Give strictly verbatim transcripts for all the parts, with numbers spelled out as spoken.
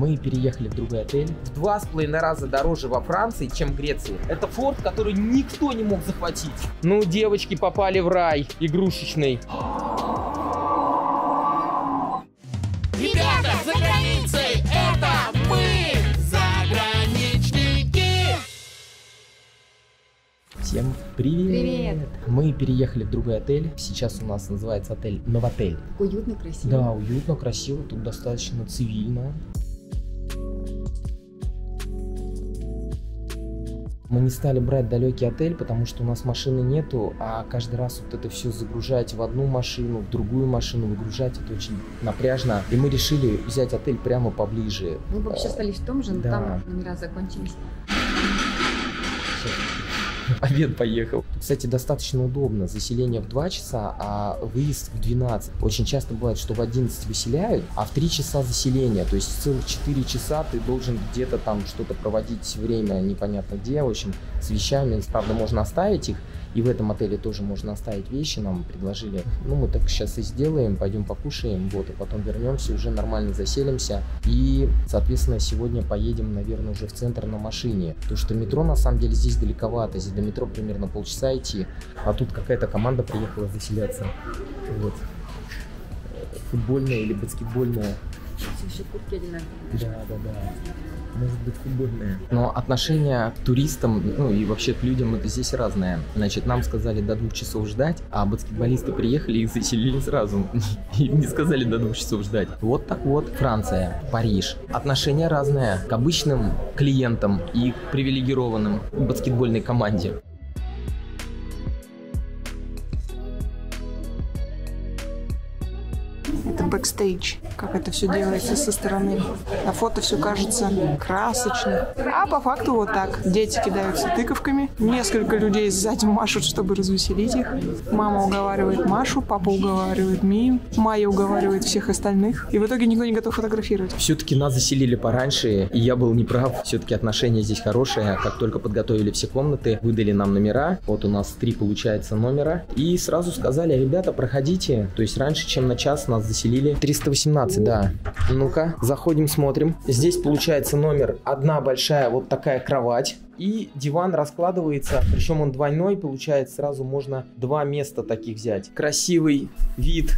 Мы переехали в другой отель. В два с половиной раза дороже во Франции, чем в Греции. Это форт, который никто не мог захватить. Ну, девочки попали в рай игрушечный. Ребята, за границей, это мы, заграничники! Всем привет! Привет! Мы переехали в другой отель. Сейчас у нас называется отель Новотель. Уютно, красиво. Да, уютно, красиво. Тут достаточно цивильно. Мы не стали брать далекий отель, потому что у нас машины нету, а каждый раз вот это все загружать в одну машину, в другую машину, выгружать, это очень напряжно. И мы решили взять отель прямо поближе. Мы бы вообще остались в том же, но Да. там номера закончились. Обед поехал. Кстати, достаточно удобно. Заселение в два часа, а выезд в двенадцать. Очень часто бывает, что в одиннадцать выселяют, а в три часа заселение. То есть целых четыре часа ты должен где-то там что-то проводить время непонятно где. В общем, с вещами. Правда, можно оставить их. И в этом отеле тоже можно оставить вещи. Нам предложили. Ну, мы так сейчас и сделаем. Пойдем покушаем. Вот, и потом вернемся, уже нормально заселимся. И, соответственно, сегодня поедем, наверное, уже в центр на машине. Потому что метро, на самом деле, здесь далековато. Здесь до метро примерно полчаса идти. А тут какая-то команда приехала заселяться. Вот. Футбольная или баскетбольная. Еще куртки одинаковые. Да, да, да. Может быть, футбольная. Но отношение к туристам, ну и вообще к людям, это здесь разное. Значит, нам сказали до двух часов ждать, а баскетболисты приехали и их заселили сразу. Им не сказали до двух часов ждать. Вот так вот. Франция, Париж. Отношение разное к обычным клиентам и к привилегированным баскетбольной команде. Это бэкстейдж, как это все делается со стороны. На фото все кажется красочно. А по факту вот так. Дети кидаются тыковками. Несколько людей сзади машут, чтобы развеселить их. Мама уговаривает Машу, папа уговаривает Мию, Майя уговаривает всех остальных. И в итоге никто не готов фотографировать. Все-таки нас заселили пораньше, и я был неправ. Все-таки отношения здесь хорошие. Как только подготовили все комнаты, выдали нам номера. Вот у нас три, получается, номера. И сразу сказали: ребята, проходите. То есть раньше, чем на час, нас заселили. триста восемнадцать, да. Ну-ка, заходим, смотрим. Здесь получается номер, одна большая вот такая кровать. И диван раскладывается, причем он двойной, получается, сразу можно два места таких взять. Красивый вид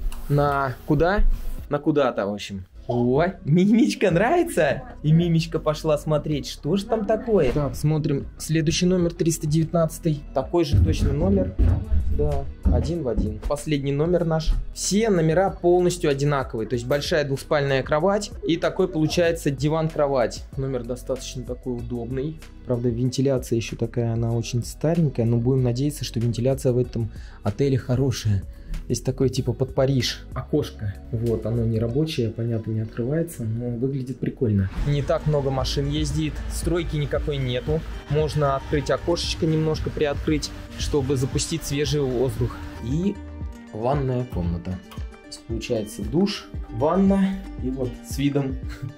на куда? На куда-то, в общем. О, Мимичка нравится? И Мимичка пошла смотреть, что же там такое. Так, смотрим. Следующий номер триста девятнадцать. Такой же точно номер. Да, один в один. Последний номер наш. Все номера полностью одинаковые. То есть большая двухспальная кровать. И такой получается диван-кровать. Номер достаточно такой удобный. Правда, вентиляция еще такая, она очень старенькая. Но будем надеяться, что вентиляция в этом отеле хорошая. Есть такое типа под Париж окошко. Вот, оно не рабочее, понятно, не открывается, но выглядит прикольно. Не так много машин ездит, стройки никакой нету. Можно открыть окошечко, немножко приоткрыть, чтобы запустить свежий воздух. И ванная комната. Здесь получается душ, ванна и вот с видом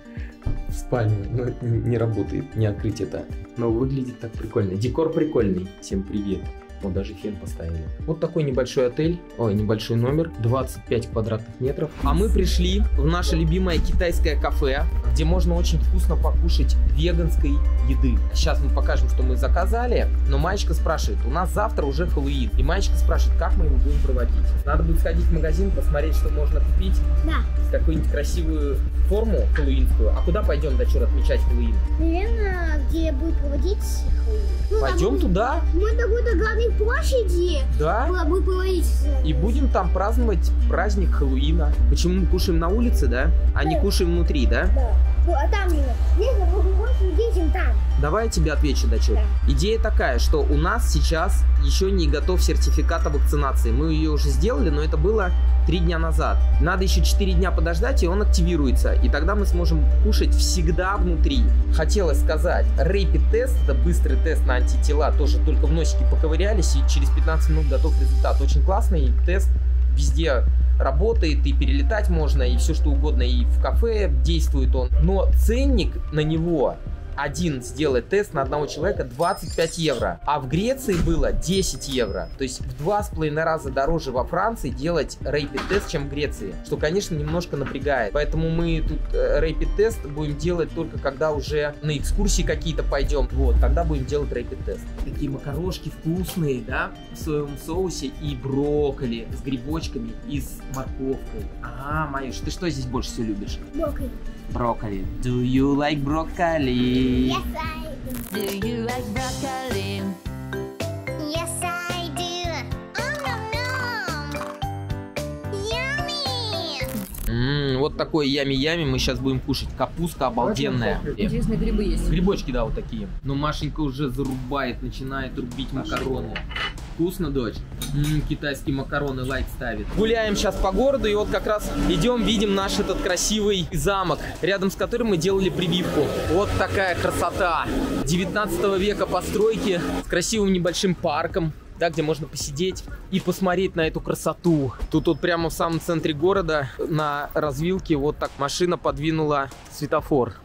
в спальню. Но это не работает, не открыть это. Но выглядит так прикольно. Декор прикольный. Всем привет. Вот даже фен поставили. Вот такой небольшой отель, ой, небольшой номер, двадцать пять квадратных метров. А мы пришли в наше любимое китайское кафе, где можно очень вкусно покушать веганской еды. Сейчас мы покажем, что мы заказали, но Маечка спрашивает, у нас завтра уже Хэллоуин. И Маечка спрашивает, как мы его будем проводить. Надо будет сходить в магазин, посмотреть, что можно купить. Да. Какую-нибудь красивую форму хэллоуинскую. А куда пойдем, дочер, отмечать Хэллоуин? Наверное, где будет проводить Хэллоуин. Ну, Пойдем туда. Мы до какой-то главной площади. Да. Будем проводить. И будем там праздновать праздник Хэллоуина. Почему мы кушаем на улице, да? А не кушаем внутри, да? Да. Ну, а там именно. Если мы больше людей, чем там. Давай я тебе отвечу, дочер. Да. Идея такая, что у нас сейчас еще не готов сертификат о вакцинации. Мы ее уже сделали, но это было три дня назад. Надо еще четыре дня подождать, и он активируется. И тогда мы сможем кушать всегда внутри. Хотелось сказать, рэпид-тест, это быстрый тест на антитела, тоже только в носике поковырялись, и через пятнадцать минут готов результат. Очень классный тест, везде работает, и перелетать можно, и все что угодно, и в кафе действует он. Но ценник на него один сделать тест на одного человека двадцать пять евро. А в Греции было десять евро. То есть в два с половиной раза дороже во Франции делать рейпид-тест, чем в Греции. Что, конечно, немножко напрягает. Поэтому мы тут рейпид-тест будем делать только когда уже на экскурсии какие-то пойдем. Вот, тогда будем делать рейпид-тест. Такие макарошки вкусные, да, в соевом соусе и брокколи с грибочками и с морковкой. Ага, Маюш, ты что здесь больше всего любишь? Брокколи. Брокколи. Do you like broccoli? Yes, I do. Do you like broccoli? Yes, I do. Oh, no, no. Yummy. М-м, вот такой ями-ями мы сейчас будем кушать. Капустка обалденная. Интересные грибы есть. Грибочки, да, вот такие. Но Машенька уже зарубает, начинает рубить макароны. Вкусно, дочь? М-м, китайские макароны лайк ставит. Гуляем сейчас по городу, и вот как раз идем, видим наш этот красивый замок, рядом с которым мы делали прививку. Вот такая красота. девятнадцатого века постройки с красивым небольшим парком. Да, где можно посидеть и посмотреть на эту красоту. Тут вот прямо в самом центре города на развилке вот так машина подвинула светофор.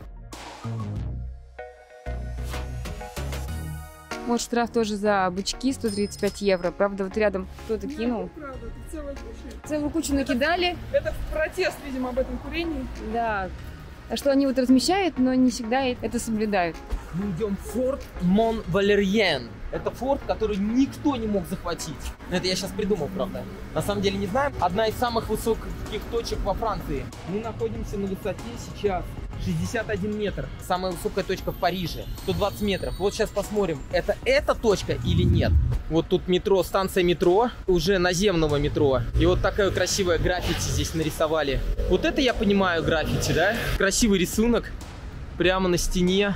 Вот штраф тоже за бычки сто тридцать пять евро. Правда, вот рядом кто-то кинул. Правда, это целая куча. Целую кучу накидали. Это протест, видимо, об этом курении. Да. А что они вот размещают, но не всегда это соблюдают. Мы идем в форт Мон-Валерьен. Это форт, который никто не мог захватить. Это я сейчас придумал, правда. На самом деле не знаем. Одна из самых высоких точек во Франции. Мы находимся на высоте сейчас шестьдесят один метр. Самая высокая точка в Париже. сто двадцать метров. Вот сейчас посмотрим, это эта точка или нет. Вот тут метро, станция метро, уже наземного метро. И вот такая красивая граффити здесь нарисовали. Вот это я понимаю граффити, да? Красивый рисунок прямо на стене.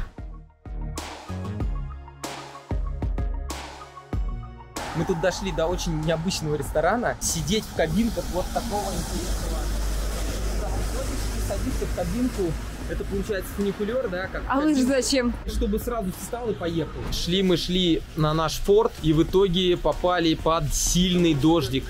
Мы тут дошли до очень необычного ресторана. Сидеть в кабинках вот такого интересного. Садишься в кабинку. Это получается фуникулер, да? Как А лыжи зачем? Чтобы сразу встал и поехал. Шли мы шли на наш форт и в итоге попали под сильный дождик.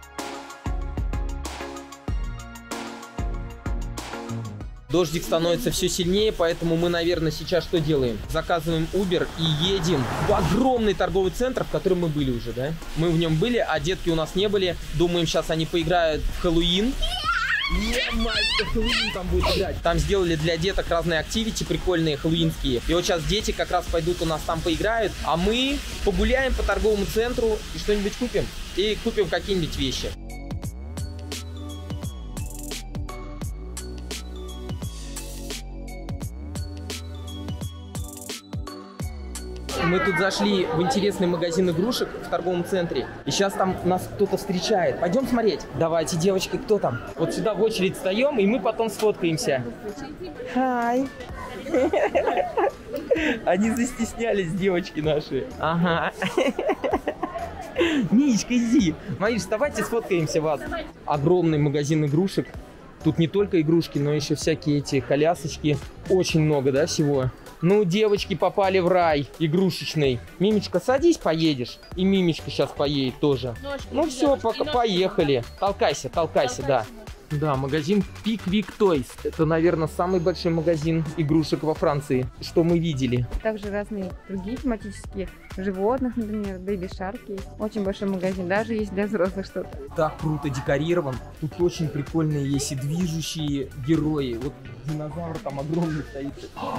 Дождик становится все сильнее, поэтому мы, наверное, сейчас что делаем? Заказываем Uber и едем в огромный торговый центр, в котором мы были уже, да? Мы в нем были, а детки у нас не были. Думаем, сейчас они поиграют в Хэллоуин. Не, мальчика, Хэллоуин там будет играть. Там сделали для деток разные активити прикольные, хэллоуинские. И вот сейчас дети как раз пойдут у нас там поиграют, а мы погуляем по торговому центру и что-нибудь купим. И купим какие-нибудь вещи. Мы тут зашли в интересный магазин игрушек в торговом центре. И сейчас там нас кто-то встречает. Пойдем смотреть. Давайте, девочки, кто там? Вот сюда в очередь встаем, и мы потом сфоткаемся. Хай. Они застеснялись, девочки наши. Ага. Мишка, иди. Мариш, вставайте, сфоткаемся вас. Огромный магазин игрушек. Тут не только игрушки, но еще всякие эти колясочки. Очень много, да, всего. Ну, девочки попали в рай игрушечный. Мимечка, садись, поедешь. И Мимечка сейчас поедет тоже. Ножки, ну все, пока поехали. Толкайся, толкайся, да. Да, магазин Pickwick Toys. Это, наверное, самый большой магазин игрушек во Франции, что мы видели. Также разные другие тематические. Животных, например, Baby Shark есть. Очень большой магазин, даже есть для взрослых что-то. Так круто декорирован. Тут очень прикольные есть и движущие герои. Вот динозавр там огромный стоит.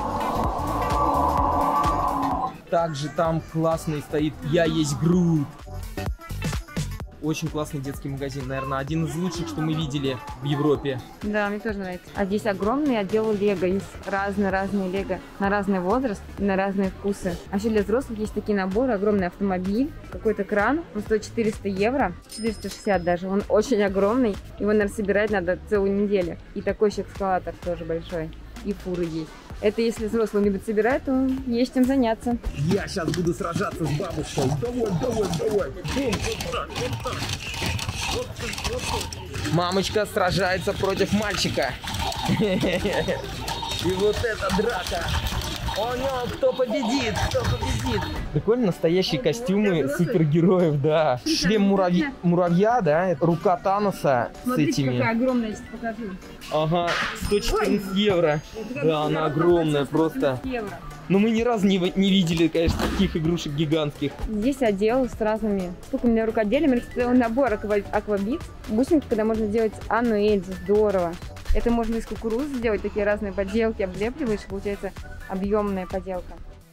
Также там классный стоит «Я есть Грут». Очень классный детский магазин, наверное, один из лучших, что мы видели в Европе. Да, мне тоже нравится. А здесь огромный отдел Лего, есть разные-разные Лего на разный возраст, на разные вкусы. А еще для взрослых есть такие наборы, огромный автомобиль, какой-то кран, он стоит четыреста евро, четыреста шестьдесят даже, он очень огромный, его, наверное, собирать надо целую неделю. И такой еще эскалатор тоже большой, и фуры есть. Это если взрослые любят собирать, то есть чем заняться. Я сейчас буду сражаться с бабушкой. Давай, давай, давай. Вот так, вот так. Вот так, вот так. Мамочка сражается против мальчика. И вот эта драка. О, no, кто победит? Кто победит? Прикольно, настоящие костюмы супергероев, да. Шлем муравья, муравья, да, это рука Таноса с Смотрите, этими. какая огромная, я сейчас покажу. Ага, сто четырнадцать евро. Да, она огромная просто. Евро. Но мы ни разу не, не видели, конечно, таких игрушек гигантских. Здесь отдел с разными штуками рукоделием. Это целый набор аква- аквабит. Бусинки, когда можно делать Анну и Эльзу. Здорово. Это можно из кукурузы сделать, такие разные поделки, облепливаешь, получается объемная поделка.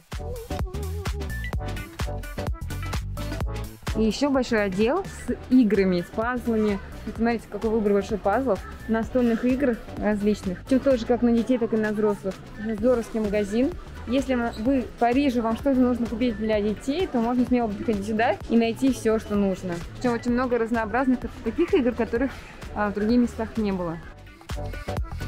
И еще большой отдел с играми, с пазлами. Вот смотрите, какой выбор большой пазлов. Настольных игр различных. Все тоже как на детей, так и на взрослых. Здоровский магазин. Если вы в Париже, вам что-то нужно купить для детей, то можно смело приходить сюда и найти все, что нужно. Причем очень много разнообразных таких игр, которых а, в других местах не было.